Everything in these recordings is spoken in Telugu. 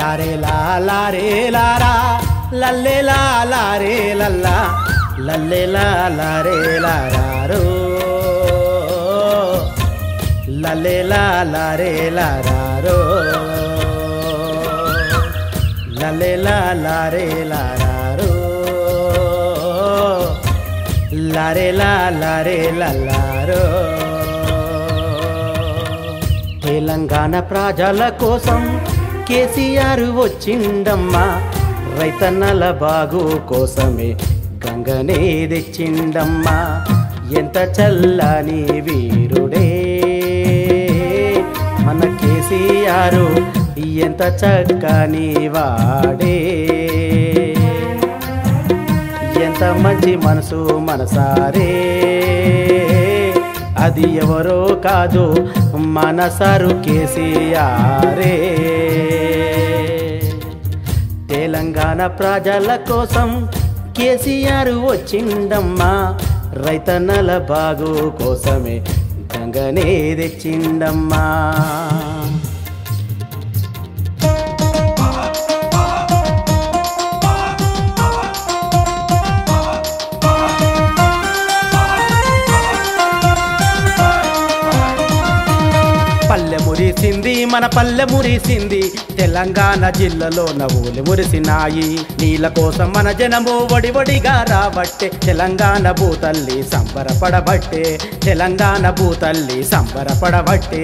లారే లారే లారా లల్లే లారే లల్లా లల్లే లారే లారారో లల్లే లారే లారారో లల్లే లారే లారారో లారే లారే లల్లారో. తెలంగాణ ప్రజల కోసం కేసీఆర్ వచ్చిండమ్మా, రైతన్నల బాగు కోసమే గంగనే తెచ్చిండమ్మా. ఎంత చల్లని వీరుడే మన కేసీఆర్, ఎంత చక్కని వాడే, ఎంత మంచి మనసు మనసారే, అది ఎవరో కాదు మన సారు కేసీఆరే. తెలంగాణ ప్రజల కోసం కేసీఆర్ వచ్చిండమ్మా, రైతన్నల బాగు కోసమే గంగనే తెచ్చిండమ్మా. పల్లె మురిసింది మన పల్లె మురిసింది, తెలంగాణ జిల్లాలో నవ్వులు మురిసినాయి. నీళ్ళ కోసం మన జనము వడివడిగా రాబట్టే, తెలంగాణ భూతల్లి సంబరపడబట్టే, తెలంగాణ భూతల్లి సంబరపడబట్టే.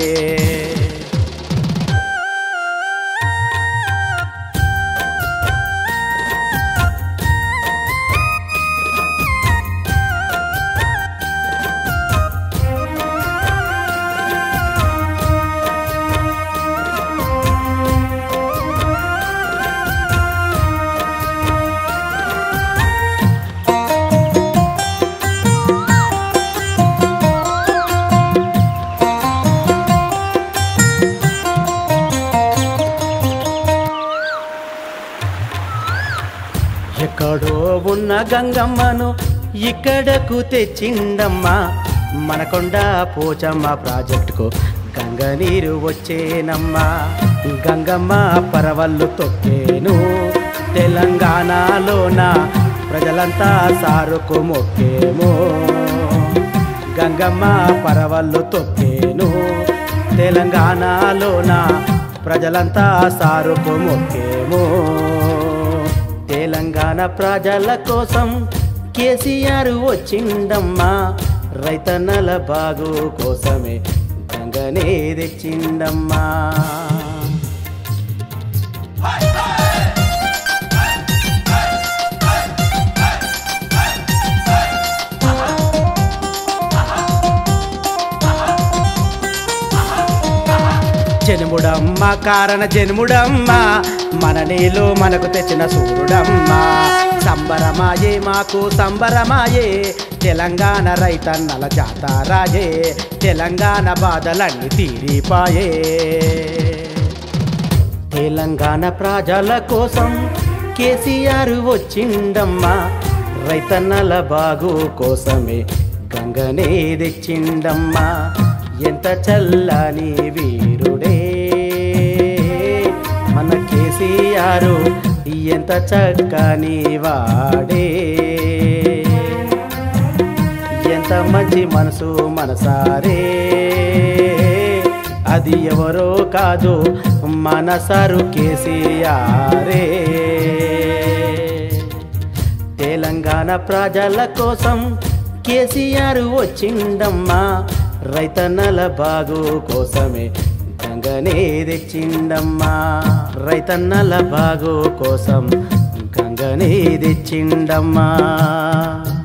ఎక్కడో ఉన్న గంగమ్మను ఇక్కడకు తెచ్చిండమ్మా, మనకొండ పోచమ్మ ప్రాజెక్టుకు గంగ నీరు వచ్చేనమ్మా. గంగమ్మ పరవళ్ళు తొక్కేను తెలంగాణలోన, ప్రజలంతా సారుకు మొక్కేమో. గంగమ్మ పరవళ్ళు తొక్కేను తెలంగాణలోన, ప్రజలంతా సారుకు మొక్కేమో. తెలంగాణ ప్రజల కోసం కేసీఆర్ వచ్చిండమ్మా, రైతన్నల బాగు కోసమే గంగనే తెచ్చిండమ్మా. జనముడమ్మ కారణ జనముడమ్మ, మన నీళ్ళు మనకు తెచ్చిన సూర్యుడమ్మ. సంబరమాయే మాకు సంబరమాయే, తెలంగాణ రైతన్నల జాతరాయే, తెలంగాణ బాధలన్నీ తీరిపాయే. తెలంగాణ ప్రజల కోసం కేసీఆర్ వచ్చిండమ్మా, రైతన్నల బాగు కోసమే గంగనే తెచ్చిండమ్మా. ఎంత చల్లని వీరుడే మన కేసీఆర్, ఎంత చక్కని వాడే, ఎంత మంచి మనసు మనసారే, అది ఎవరో కాదు మన సారు కేసీఆరే. తెలంగాణ ప్రజల కోసం కేసీఆర్ వచ్చిండమ్మా, రైతన్నల బాగు కోసమే గంగనే తెచ్చిండమ్మా. రైతన్నల బాగు కోసం గంగనే తెచ్చిండమ్మా.